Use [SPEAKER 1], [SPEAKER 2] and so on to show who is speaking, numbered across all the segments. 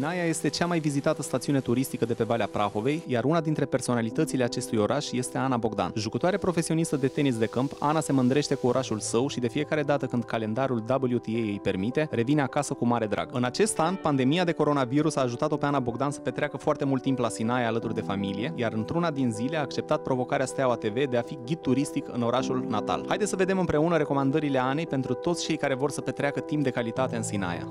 [SPEAKER 1] Sinaia este cea mai vizitată stațiune turistică de pe Valea Prahovei, iar una dintre personalitățile acestui oraș este Ana Bogdan. Jucătoare profesionistă de tenis de câmp, Ana se mândrește cu orașul său și de fiecare dată când calendarul WTA îi permite, revine acasă cu mare drag. În acest an, pandemia de coronavirus a ajutat-o pe Ana Bogdan să petreacă foarte mult timp la Sinaia alături de familie, iar într-una din zile a acceptat provocarea Steaua TV de a fi ghid turistic în orașul natal. Haideți să vedem împreună recomandările Anei pentru toți cei care vor să petreacă timp de calitate în Sinaia.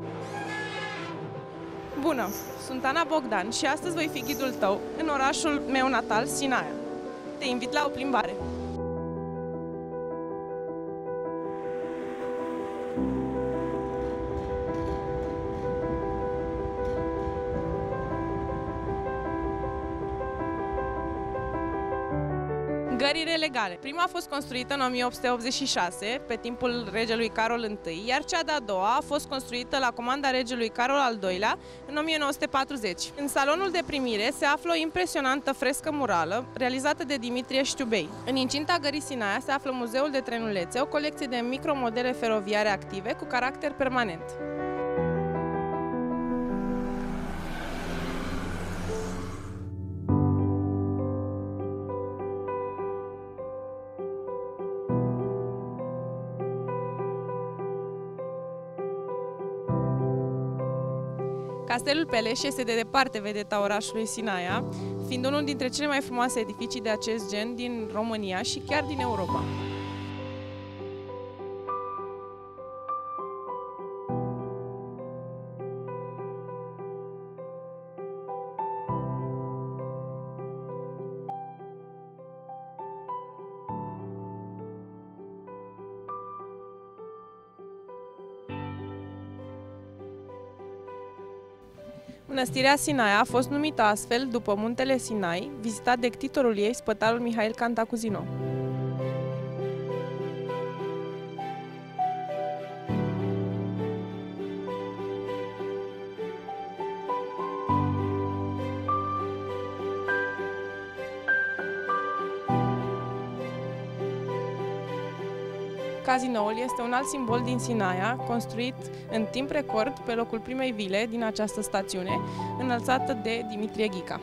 [SPEAKER 2] Bună! Sunt Ana Bogdan și astăzi voi fi ghidul tău în orașul meu natal, Sinaia. Te invit la o plimbare! Gările legale. Prima a fost construită în 1886, pe timpul regelui Carol I, iar cea de-a doua a fost construită la comanda regelui Carol al II-lea în 1940. În salonul de primire se află o impresionantă frescă murală realizată de Dimitrie Știubei. În incinta Gării Sinaia se află Muzeul de Trenulețe, o colecție de micromodele feroviare active cu caracter permanent. Castelul Peleș este de departe vedeta orașului Sinaia, fiind unul dintre cele mai frumoase edificii de acest gen din România și chiar din Europa. Mănăstirea Sinaia a fost numită astfel după muntele Sinai, vizitat de ctitorul ei, spătarul Mihail Cantacuzino. Cazinoul este un alt simbol din Sinaia, construit în timp record pe locul primei vile din această stațiune, înălțată de Dimitrie Ghica.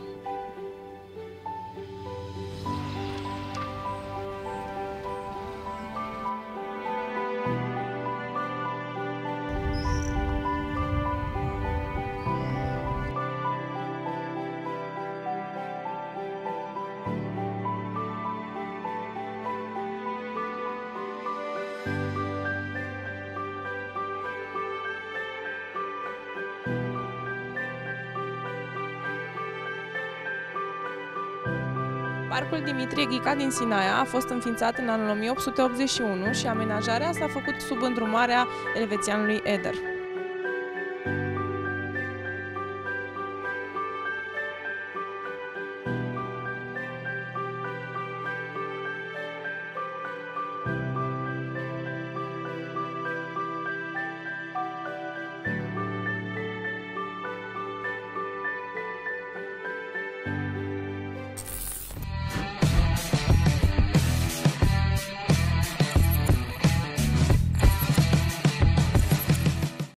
[SPEAKER 2] Parcul Dimitrie Ghica din Sinaia a fost înființat în anul 1881 și amenajarea s-a făcut sub îndrumarea elvețianului Eder.